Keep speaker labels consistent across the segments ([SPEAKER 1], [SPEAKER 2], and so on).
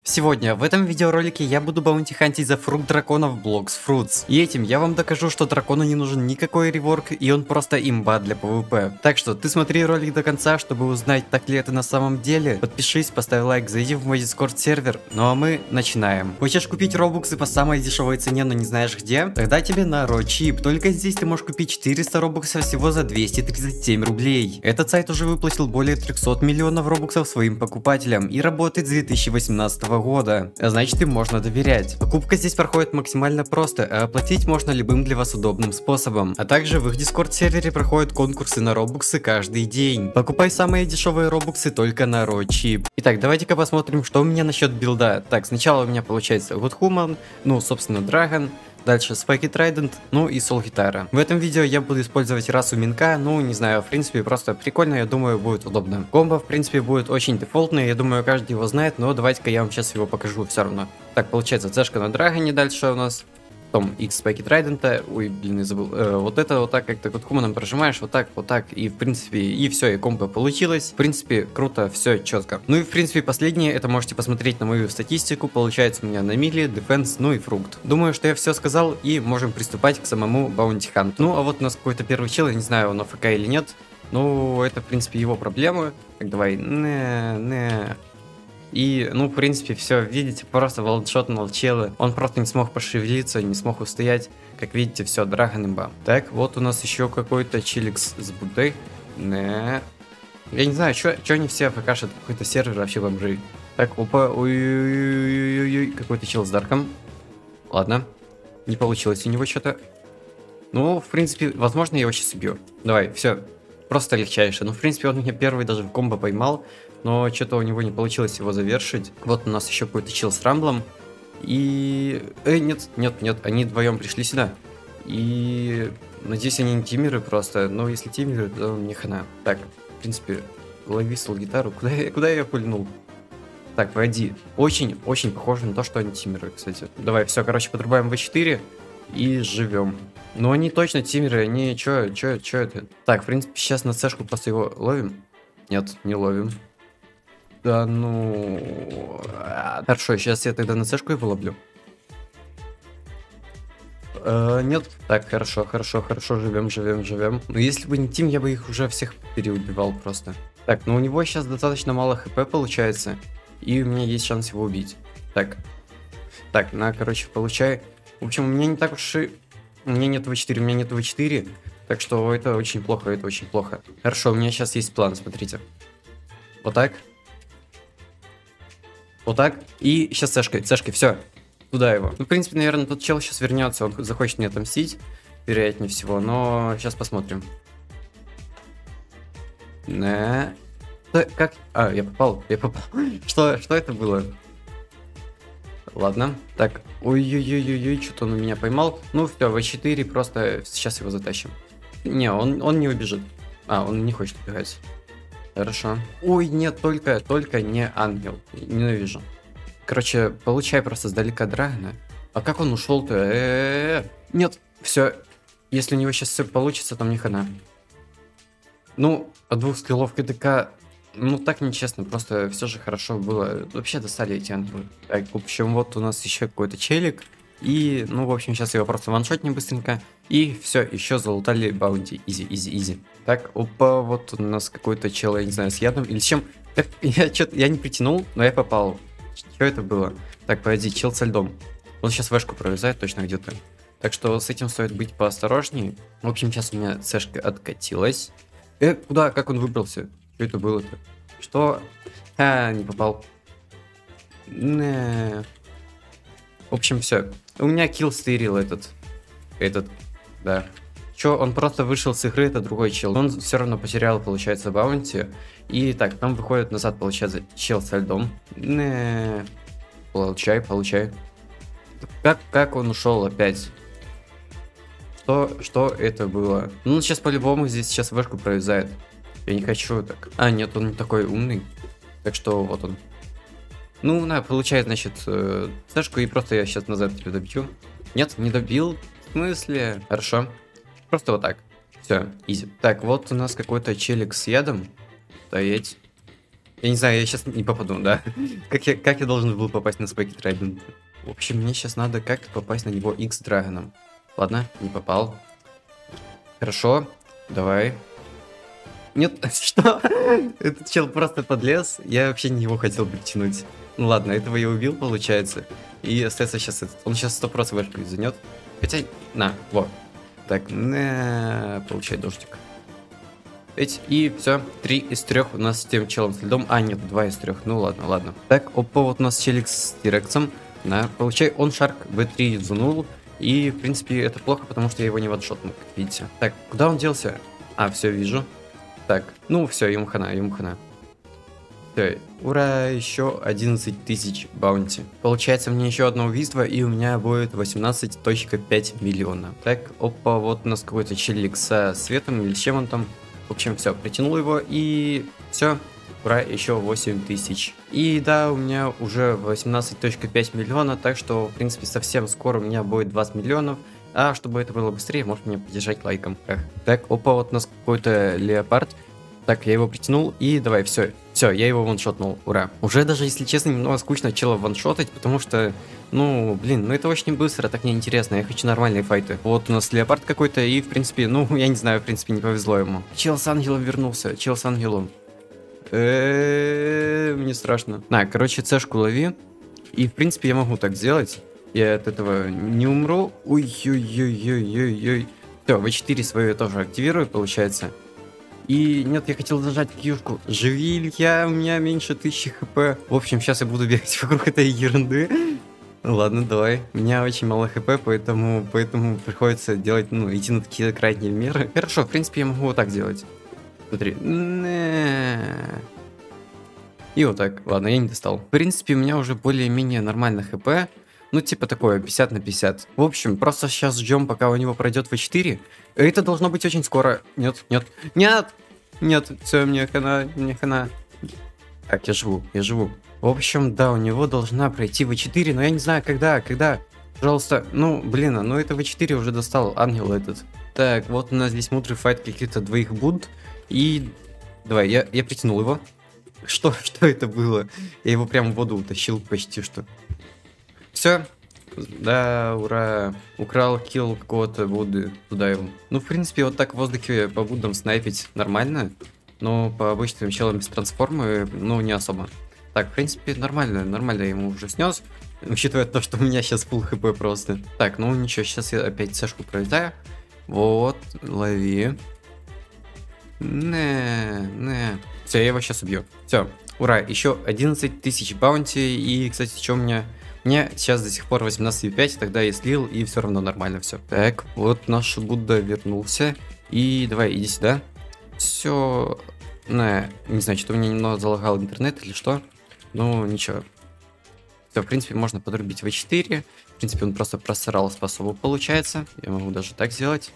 [SPEAKER 1] Сегодня в этом видеоролике я буду баунти-хантить за фрукт дракона в Blox Fruits. И этим я вам докажу, что дракону не нужен никакой реворк, и он просто имба для PvP. Так что ты смотри ролик до конца, чтобы узнать, так ли это на самом деле. Подпишись, поставь лайк, зайди в мой Discord сервер. Ну а мы начинаем. Хочешь купить робуксы по самой дешевой цене, но не знаешь где? Тогда тебе на RoChip. Только здесь ты можешь купить 400 робуксов всего за 237 рублей. Этот сайт уже выплатил более 300 миллионов робуксов своим покупателям и работает с 2018 года, а значит им можно доверять. Покупка здесь проходит максимально просто, а оплатить можно любым для вас удобным способом. А также в их Discord сервере проходят конкурсы на робуксы каждый день. Покупай самые дешевые робуксы только на RoChip. Итак, давайте-ка посмотрим, что у меня насчет билда. Так, сначала у меня получается Godhuman, ну собственно Dragon. Дальше Spiked Trident, ну и Soul Guitar. В этом видео я буду использовать расу Минка, ну не знаю, в принципе просто прикольно, я думаю будет удобно. Комбо в принципе будет очень дефолтный, я думаю каждый его знает, но давайте-ка я вам сейчас его покажу все равно. Так, получается цешка на Драгоне дальше у нас. Потом X Spiked Trident, ой, блин, я забыл, вот это вот так, как-то Godhuman прожимаешь, вот так, и в принципе, и все, и комбо получилось. В принципе, круто, все четко. Ну и в принципе, последнее, это можете посмотреть на мою статистику, получается у меня на мили, дефенс, ну и фрукт. Думаю, что я все сказал, и можем приступать к самому Bounty Hunt. Ну, а вот у нас какой-то первый чел, я не знаю, он АФК или нет, ну, это в принципе его проблемы. Так, давай, И, ну, в принципе, все, видите, просто волшотнул чела. Он просто не смог пошевелиться, не смог устоять. Как видите, все, Драгон имба. Так, вот у нас еще какой-то челик с Буддой. Я не знаю, что они все покажут, какой-то сервер вообще бомжи. Так, опа, ой-ой-ой-ой-ой, какой-то чел с Дарком. Ладно, не получилось у него что-то. Ну, в принципе, возможно, я его сейчас убью. Давай, все, просто легчайше. Ну, в принципе, он меня первый даже в комбо поймал. Но что-то у него не получилось его завершить. Вот у нас еще какой-то чел с рамблом. И... нет, они вдвоем пришли сюда. И... надеюсь, они не тимеры просто. Но если тимеры, то мне хана. Так, в принципе, лови гитару. Куда я ее пульнул? Так, погоди. Очень похоже на то, что они тимеры, кстати. Давай, все, короче, подрубаем В4 и живем. Но они точно тимеры, они... Чё это? Так, в принципе, сейчас на цешку просто его ловим. Нет, не ловим. Да ну... Хорошо, сейчас я тогда на цешку его ловлю. Нет. Так, хорошо, живем. Но если бы не тим, я бы их уже всех переубивал просто. Так, ну у него сейчас достаточно мало хп получается. И у меня есть шанс его убить. Так, на, короче, получай. В общем, у меня не так уж и... У меня нет В4, Так что это очень плохо, Хорошо, у меня сейчас есть план, смотрите. Вот так. Вот так. И сейчас цешкой, все. Туда его. Ну, в принципе, наверное, тот чел сейчас вернется. Он захочет мне отомстить. Вероятнее всего. Но сейчас посмотрим. Как? А, я попал. Что это было? Ладно. Так. Ой-ой-ой-ой-ой. Что-то он меня поймал. Ну, все, В4. Просто сейчас его затащим. Не, он не убежит. А, он не хочет убегать. Хорошо. Ой, нет, только не ангел. Ненавижу. Короче, получай просто сдалека Драгона. А как он ушел-то? Нет, все. Если у него сейчас все получится, то мне хана. Ну, от 2 скиллов КДК, ну так нечестно, просто все же хорошо было. Вообще достали эти ангелы. Так, в общем, вот у нас еще какой-то челик. И, ну, в общем, сейчас его просто ваншотнем быстренько. И все, еще залутали баунти. Изи. Так, опа, вот у нас какой-то чел, я не знаю, с ядом или с чем. Так, я не притянул, но я попал. Что это было? Так, погоди, чел со льдом. Он сейчас вешку прорезает точно где-то. Так что с этим стоит быть поосторожнее. В общем, сейчас у меня цешка откатилась. Куда? Как он выбрался? Что это было-то? Что? Не попал. В общем, все. У меня килл стырил этот, да. Чё, он просто вышел с игры, это другой чел. Он все равно потерял, получается, баунти. И так, там выходит назад, получается, чел со льдом. Получай. Как он ушел опять? Что это было? Ну, сейчас по-любому здесь сейчас вышку провязает. Я не хочу так. А, нет, он не такой умный. Так что вот он. Ну, на, получает, значит, цешку, и просто я сейчас назад тебя добью. Нет, не добил. В смысле? Хорошо. Просто вот так. Все, изи. Так, вот у нас какой-то челик с ядом. Стоять. Я не знаю, я сейчас не попаду, да? Как я должен был попасть на Спайки Трайдент? В общем, мне сейчас надо как-то попасть на него X Драгоном. Ладно, не попал. Хорошо, давай. Нет, что? Этот чел просто подлез. Я вообще не его хотел притянуть. Ну ладно, этого я убил, получается. И остается сейчас этот. Он сейчас 100% вышку занят. Хотя, на, вот. Так, получай дождик. И все, 3 из 3 у нас с тем челом с льдом. А, нет, 2 из 3. Ну ладно, ладно. Так, опа, вот у нас челик с Тирексом. На, получай, он шарк V3 юзанул. И, в принципе, это плохо, потому что я его не ваншотнул, как видите. Так, куда он делся? А, все, вижу. Так, ну все, ему хана, ему хана. Все, ура, еще 11 тысяч баунти. Получается, мне еще одно убийство, и у меня будет 18.5 миллиона. Так, опа, вот у нас какой-то челик со светом, или с чем он там. В общем, все, притянул его, и все. Ура, еще 8 тысяч. И да, у меня уже 18.5 миллиона, так что, в принципе, совсем скоро у меня будет 20 миллионов. А чтобы это было быстрее, можете меня поддержать лайком. Так, опа, вот у нас какой-то леопард. Так, я его притянул, и давай, все, я его ваншотнул, ура. Уже даже, если честно, немного скучно чела ваншотать, потому что, ну, блин, ну это очень быстро, так неинтересно, я хочу нормальные файты. Вот у нас леопард какой-то, и, в принципе, ну, я не знаю, в принципе, не повезло ему. Чел с ангелом вернулся, чел с ангелом. Мне страшно. На, короче, цешку лови, и, в принципе, я могу так сделать. Я от этого не умру. Ой-ой-ой-ой-ой-ой. Все, V4 свою я тоже активирую, получается. И нет, я хотел зажать кьюшку. Живи, Илья, у меня меньше 1000 хп. В общем, сейчас я буду бегать вокруг этой ерунды. Ладно, давай. У меня очень мало хп, поэтому приходится делать, ну, идти на такие крайние меры. Хорошо, в принципе, я могу вот так делать. Смотри. И вот так. Ладно, я не достал. В принципе, у меня уже более-менее нормально хп. Ну, типа такое, 50 на 50. В общем, просто сейчас ждем, пока у него пройдет V4. Это должно быть очень скоро. Нет, нет, нет! Нет, все, мне хана, мне хана. Так, я живу. В общем, да, у него должна пройти V4, но я не знаю, когда. Пожалуйста, ну, блин, ну это V4 уже достал, ангел этот. Так, вот у нас здесь мудрый файт каких-то двоих буд. И давай, я притянул его. Что это было? Я его прям в воду утащил почти что. Все. Да, ура. Украл килл какого-то Будды. Туда его. Ну, в принципе, вот так в воздухе по Буддам снайпить нормально. Но по обычным челам без трансформы, ну, не особо. Так, в принципе, нормально я ему уже снес. Учитывая то, что у меня сейчас full хп просто. Так, ну ничего, сейчас я опять цешку пролетаю. Вот, лови. Все, я его сейчас убью. Все, ура, еще 11 тысяч баунти. И, кстати, что у меня... Мне сейчас до сих пор 18,5, тогда я слил, и все равно нормально все. Так, вот наш Будда вернулся. И давай, иди сюда. Все. Не знаю, что у меня немного залагал интернет или что. Ну, ничего. Все, в принципе, можно подрубить V4. В принципе, он просто просрал способу, получается. Я могу даже так сделать.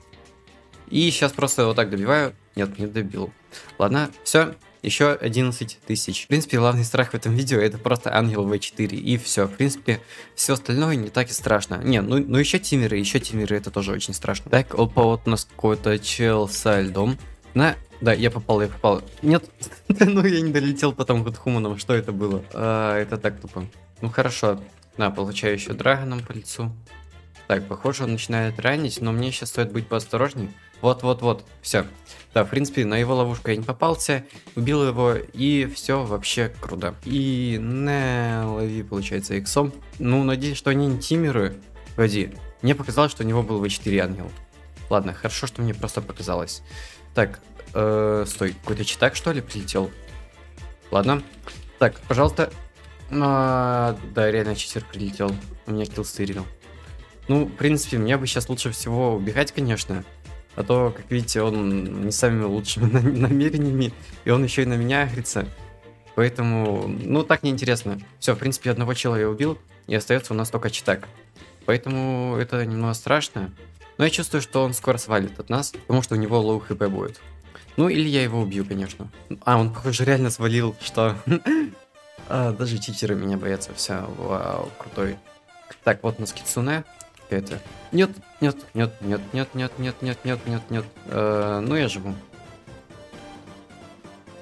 [SPEAKER 1] И сейчас просто вот так добиваю. Нет, не добил. Ладно, все. Еще 11 тысяч. В принципе, главный страх в этом видео это просто ангел V4. И все. В принципе, все остальное не так и страшно. Не, ну еще тимеры, это тоже очень страшно. Так, опа, вот у нас какой-то чел со льдом. Да, я попал. Нет, ну я не долетел потом к хуманам. Что это было? Это так тупо. Ну хорошо. Получаю еще драгоном по лицу. Так, похоже, он начинает ранить, но мне сейчас стоит быть поосторожней. Вот. Все. Да, в принципе, на его ловушку я не попался. Убил его, и все вообще круто. И лови, получается, иксом. Ну, надеюсь, что они не тимеры. Погоди. Мне показалось, что у него был V4 ангел. Ладно, хорошо, что мне просто показалось. Так, стой, какой-то читак, что ли, прилетел? Ладно. Так, пожалуйста. Да, реально читер прилетел. У меня килл стырил. Ну, в принципе, мне бы сейчас лучше всего убегать, конечно. А то, как видите, он не самыми лучшими намерениями. И он еще и на меня агрится. Поэтому, ну, так неинтересно. Все, в принципе, одного человека я убил. И остается у нас только читак. Поэтому это немного страшно. Но я чувствую, что он скоро свалит от нас. Потому что у него лоу хп будет. Ну, или я его убью, конечно. Он, похоже, реально свалил, что... Даже читеры меня боятся. Все, вау, крутой. Так, вот у нас Кицуне. Это. Нет. Ну я живу.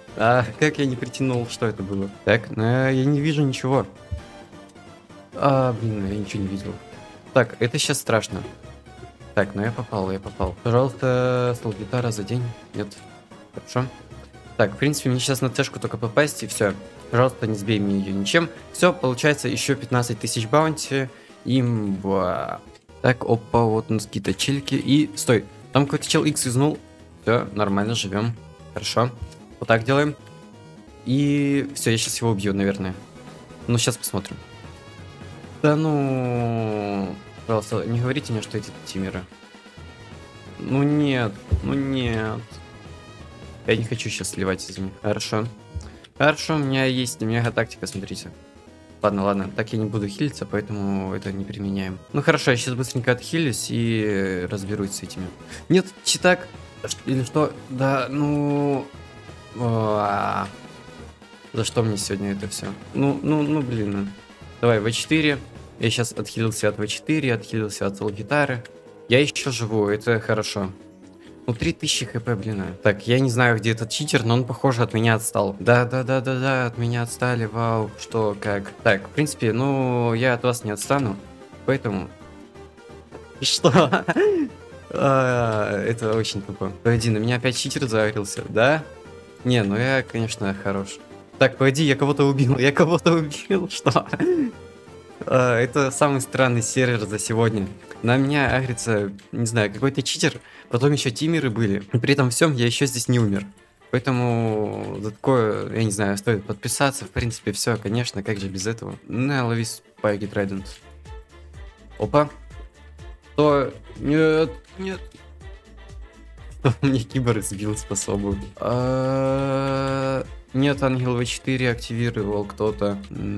[SPEAKER 1] А, как я не притянул, что это было? Так, я не вижу ничего. Блин, я ничего не видел. Так, это сейчас страшно. Так, я попал. Пожалуйста, стол-гитара за день. Нет. Хорошо. Так, в принципе, мне сейчас на тэшку только попасть, и все. Пожалуйста, не сбей мне ее ничем. Все, получается еще 15 тысяч баунти. Имба. Так, опа, вот у нас какие-то чилики. И, стой, там какой-то чел X изнул. Все, нормально, живем. Хорошо. Вот так делаем. И все, я сейчас его убью, наверное. Ну, сейчас посмотрим. Да ну... Пожалуйста, не говорите мне, что эти тимеры. Ну нет, ну нет. Я не хочу сейчас сливать из них. Хорошо. Хорошо, у меня есть мега тактика, смотрите. Ладно, так я не буду хилиться, поэтому это не применяем. Ну хорошо, я сейчас быстренько отхилюсь и разберусь с этими. Нет, читак. Или что? Да, ну... За что мне сегодня это все? Ну, блин. Давай, В4. Я сейчас отхилился от В4, отхилился от гитары. Я еще живу, это хорошо. Ну, 3000 хп, блин. Так, я не знаю, где этот читер, но он, похоже, от меня отстал. Да, от меня отстали, вау, что, как. Так, в принципе, ну, я от вас не отстану, поэтому... Что? Это очень тупо. Погоди, на меня опять читер загорелся, да? Не, ну я, конечно, хорош. Так, погоди, я кого-то убил, что? Это самый странный сервер за сегодня. На меня агрится, не знаю, какой-то читер, потом еще тимеры были. И при этом всем я еще здесь не умер. Поэтому за такое, я не знаю, стоит подписаться. В принципе, все, конечно, как же без этого. Лови Спайки Трайдент. Опа. Что? Нет. Мне кибер сбил способу. Нет, ангел В4 активировал кто-то.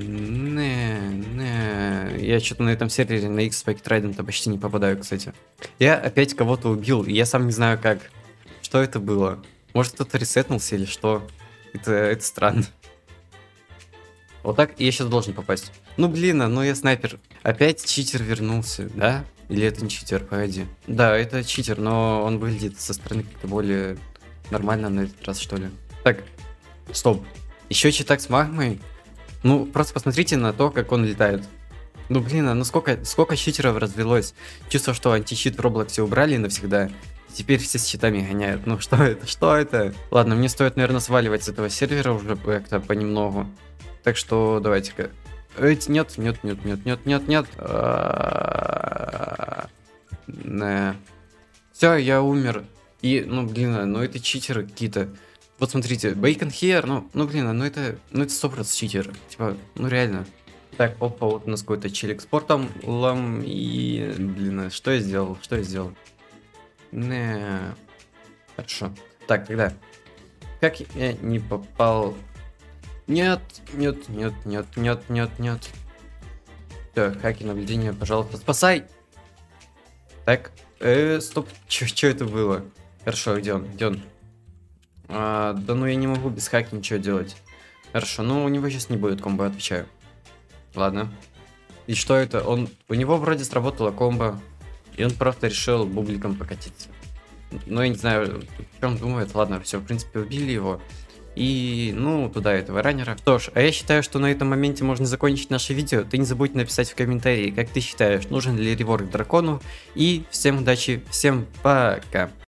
[SPEAKER 1] Я что-то на этом сервере на X Spike Trident почти не попадаю, кстати. Я опять кого-то убил, и я сам не знаю как. Что это было? Может, кто-то ресетнулся или что? Это странно. Вот так, и я сейчас должен попасть. Ну блин, ну я снайпер. Опять читер вернулся, да? Или это не читер? Погоди. Да, это читер, но он выглядит со стороны как-то более нормально на этот раз, что ли. Так. Стоп. Еще читак с магмой? Ну, просто посмотрите на то, как он летает. Ну, блин, ну сколько читеров развелось? Чувство, что античит в Роблоксе убрали навсегда. И теперь все с читами гоняют. Ну, что это? Что это? Ладно, мне стоит, наверное, сваливать с этого сервера уже как-то понемногу. Так что давайте-ка. Нет. Все, я умер. И, ну, блин, ну это читеры какие-то. Вот смотрите, Bacon Here, ну блин, ну это 100% читер. Типа, ну реально. Так, опа, вот у нас какой-то челик с портом лам и... Блин, что я сделал? Хорошо. Так, тогда. Как я не попал... Нет. Все, хаки наблюдения, пожалуйста, спасай! Так, стоп, что это было? Хорошо, где он? Да ну я не могу без хаки ничего делать. Хорошо, ну у него сейчас не будет комбо, отвечаю. Ладно. И что это? У него вроде сработала комбо, и он просто решил бубликом покатиться. Но я не знаю, о чем думает. Ладно, все, в принципе, убили его. И, ну, туда этого раннера. Что ж, а я считаю, что на этом моменте можно закончить наше видео. Ты не забудь написать в комментарии, как ты считаешь, нужен ли реворк дракону. И всем удачи, всем пока.